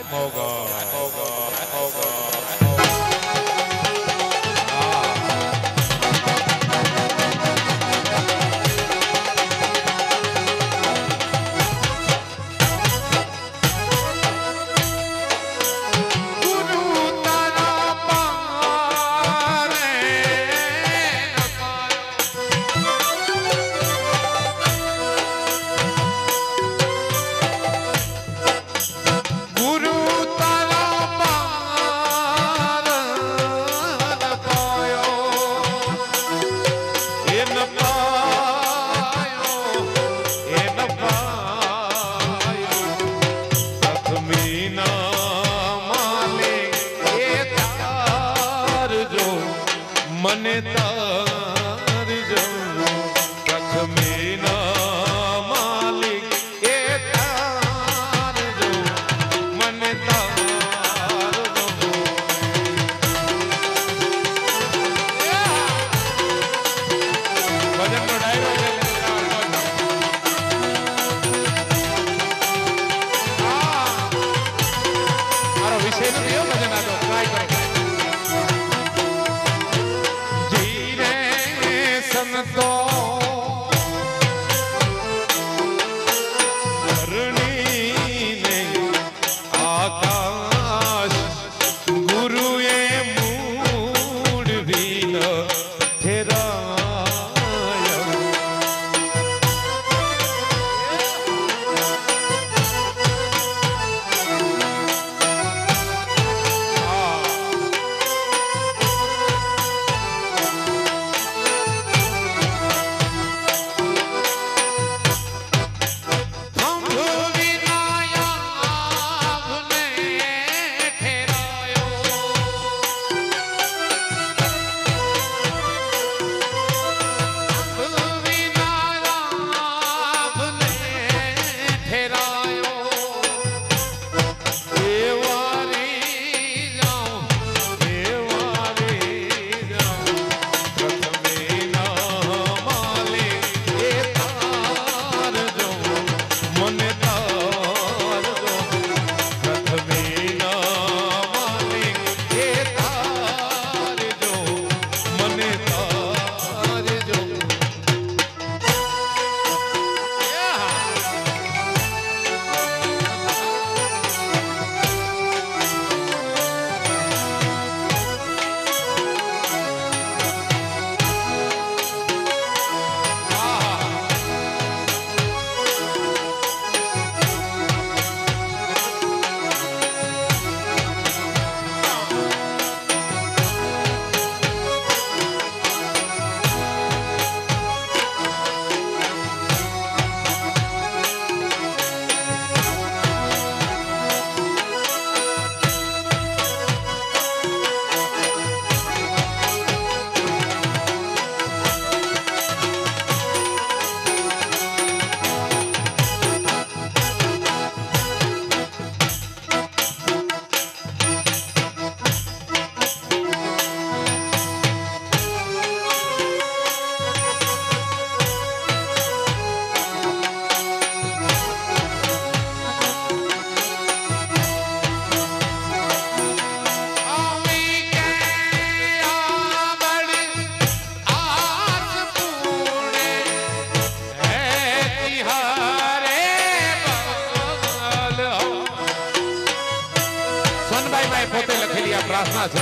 प्रार्थना છે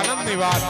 આનંદની વાત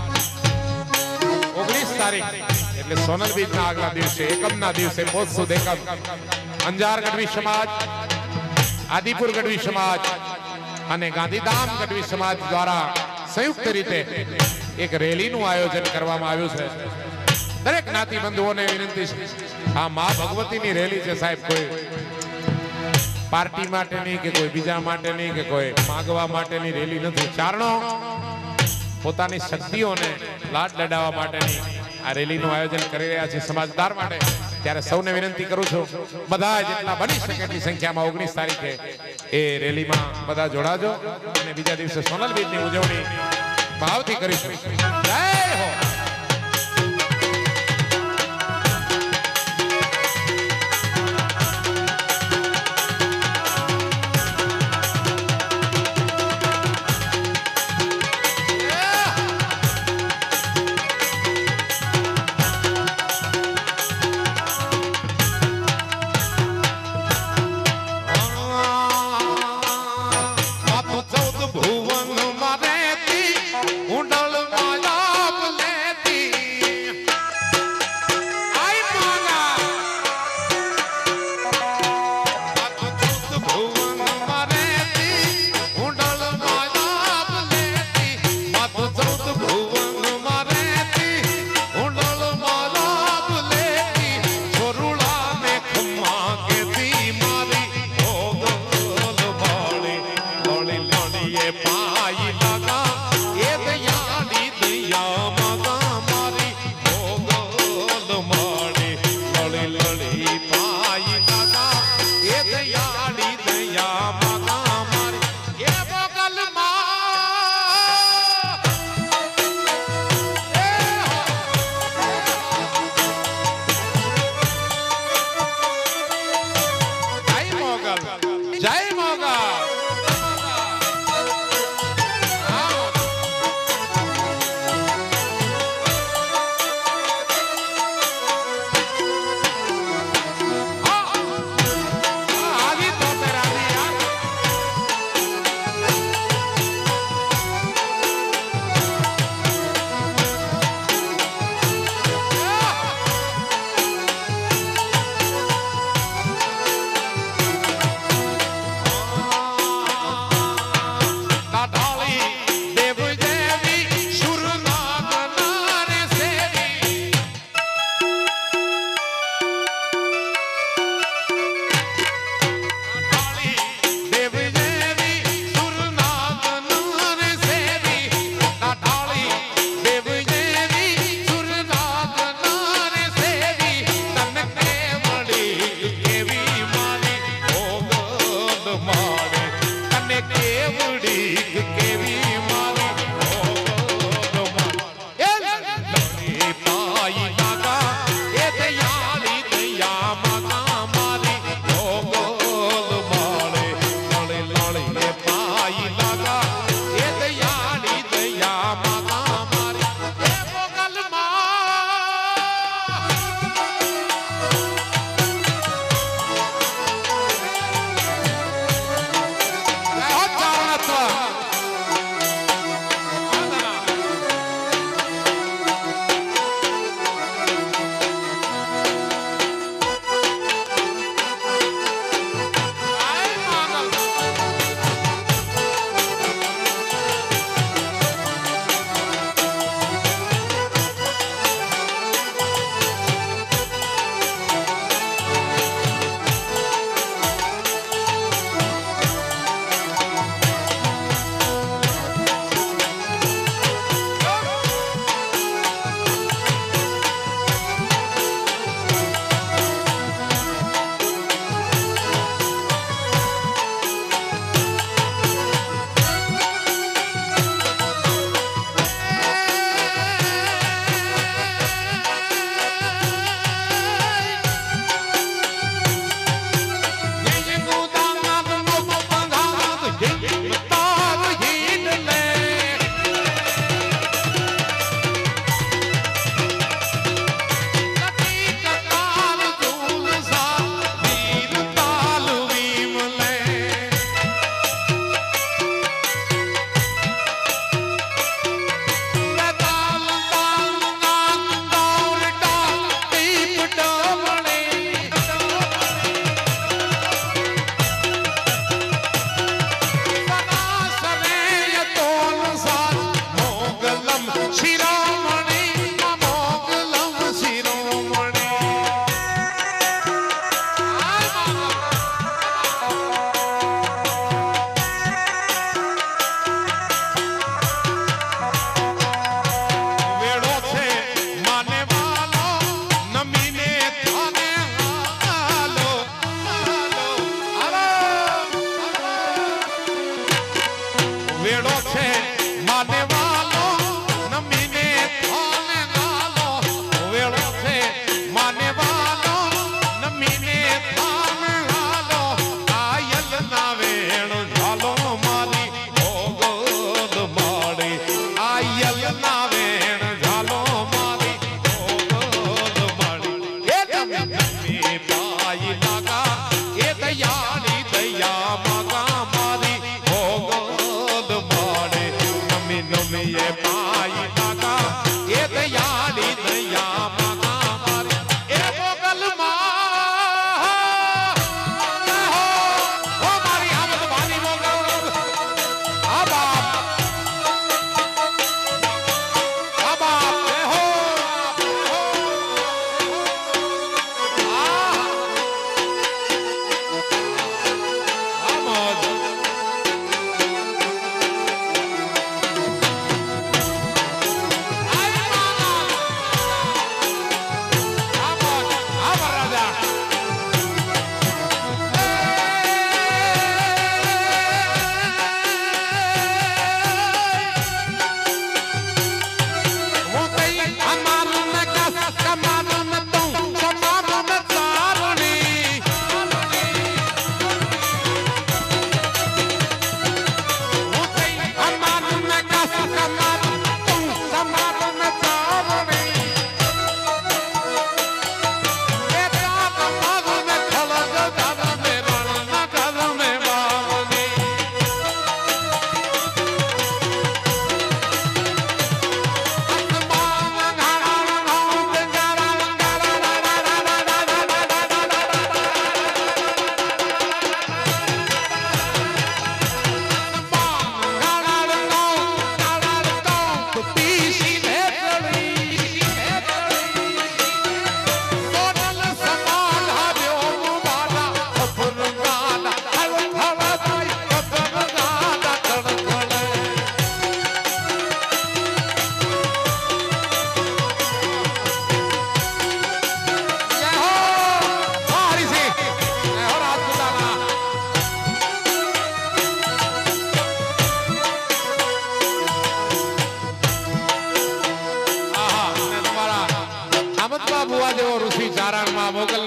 19 તારીખ એટલે સોનલ બીજના આગલા દિવસે એકમના દિવસે પોત સુદ એકમ અંજાર ગઢવી સમાજ, આદિપુર ગઢવી સમાજ અને ગાંધીધામ ગઢવી સમાજ દ્વારા સંયુક્ત રીતે એક રેલીનું આયોજન કરવામાં આવ્યું છે। દરેક જ્ઞાતિ બંધુઓને વિનંતી છે, આ મા ભગવતીની રેલી છે સાહેબ, કોઈ પાર્ટી માટેની કે કોઈ બીજા માટેની કે કોઈ માગવા માટેની રેલી નથી। ચારણો પોતાની શક્તિઓને લાડ લડાવવા માટેની આ રેલીનું આયોજન કરી રહ્યા છે સમાજદાર માટે। ત્યારે સૌને વિનંતી કરું છું, બધા જેટલા બની શકે એટલી સંખ્યામાં 19 તારીખે એ રેલીમાં બધા જોડાજો અને બીજા દિવસે સોનલ બીજની ઉજવણી ભાવથી કરીશું। જય હો। ભુવન મારે ઊંડલ માયા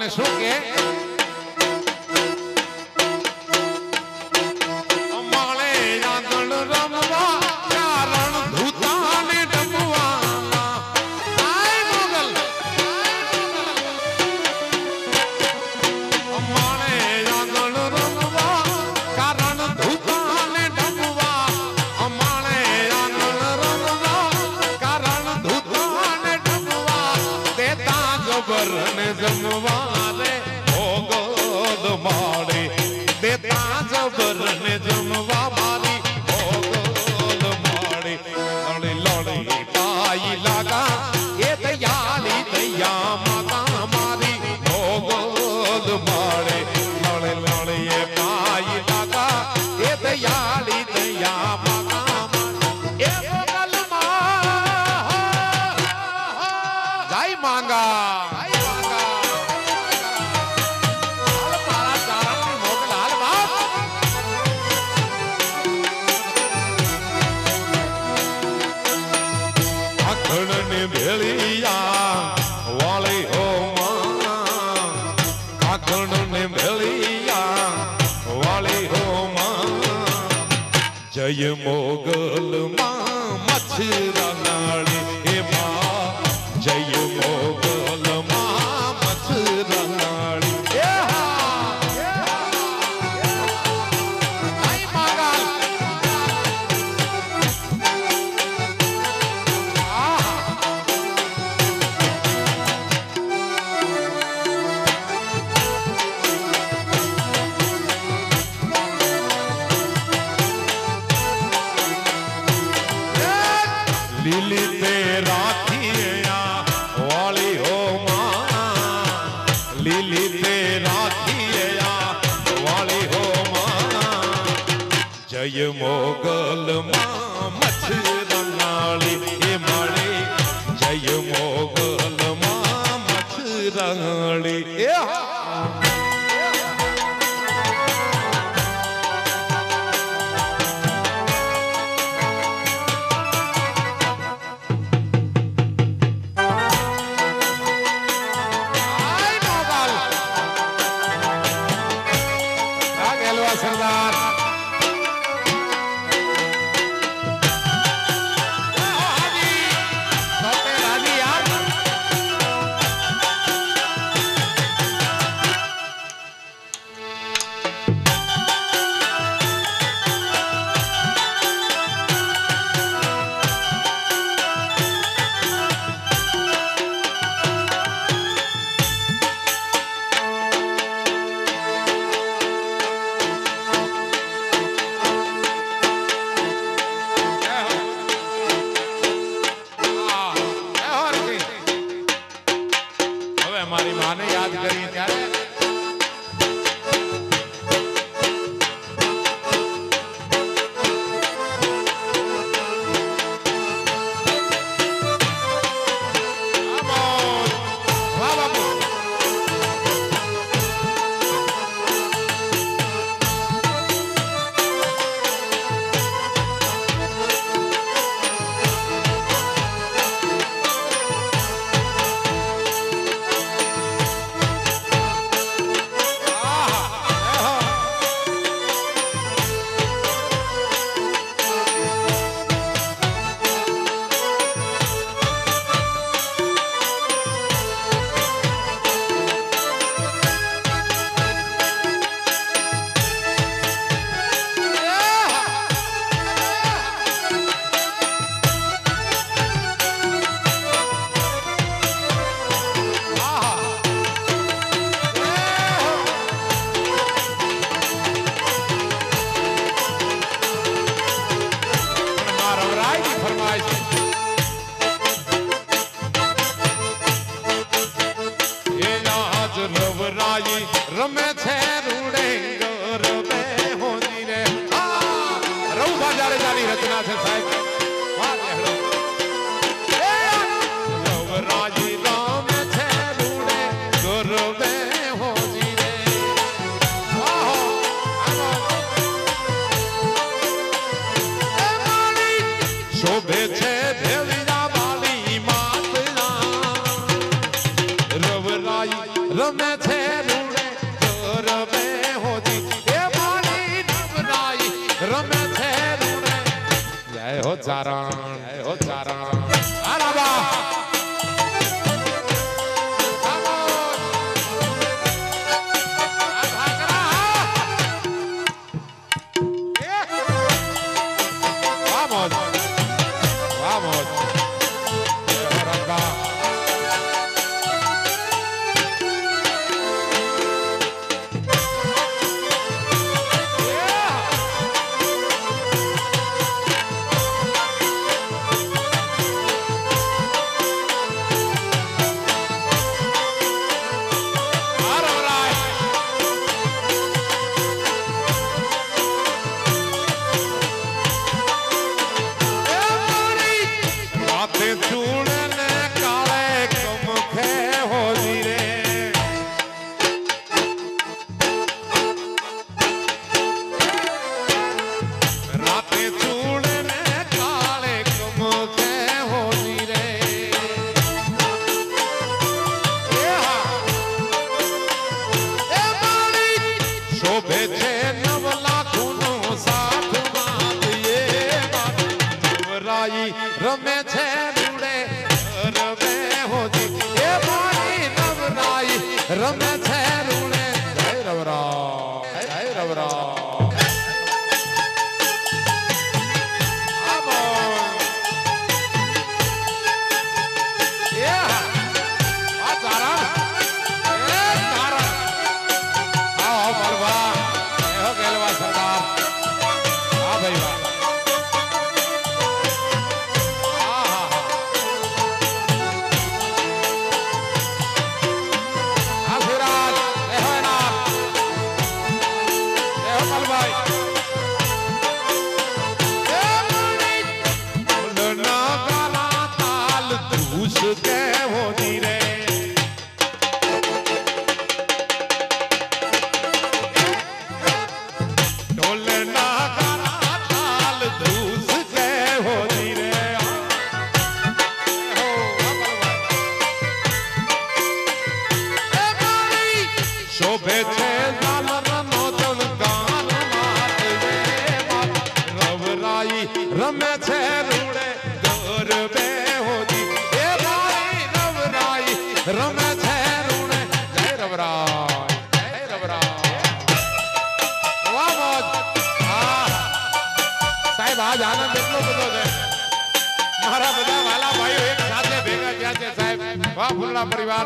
ને શું કે અમારે આંગણ રમવા કારણ ધૂતાને ડબવાના આય મોગલ અમારે આંગણ રમવા કારણ ધૂતાને ડબવા અમારે આંગણ રમવા કારણ ધૂતાને ડબવા દેતા જબર ને જમવા રે ભોગલ મારે દેતા જબર ને જમવા મારી ભોગલ મારે લડે લડે પાઈ લાગા એ દયાળી દયા માતા મારી ભોગલ મારે લડે લડે એ પાઈ લાગા એ દયાળી દયા માતા એ ભોગલ માં જય માંગા भेलिया वाले हो मां काकण ने भेलिया वाले हो मां जय मोगल मां मछरा नाली हे मां जय मोगल मां मछरा नाली लीली ते राखिया वाली हो मां लीली ते राखिया वाली हो मां जय मोगल मां मछरा नाली हे माली जय मोगल मां मछरा नाली सरदार મારી માને યાદ કરી ત્યારે रमे छे रूड़े गरबे होनी रे रऊभा जाले जाली रचना छे साहेब रवराजी रमे छे रूड़े गरबे होनी रे शोभे छे भेलिया वाली मातला रवराई रमे छे चारण जय हो चारण अरे वाह रमे छे रूड़े रमे होती ये मारी नवराई रमे छे रूड़े जय रवरा जय रवरा रमे छे रूड़े गरबे होती ए भाई रवराई रमे छे रूड़े जय रवराई जय रवराई वाह मौज साहेब आज आनंद એટલો બધો છે મારા બધા વાલા ભાઈઓ એક સાથે ભેગા થયા છે સાહેબ વાહ ફૂલના પરિવાર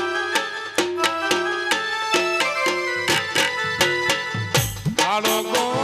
Hello,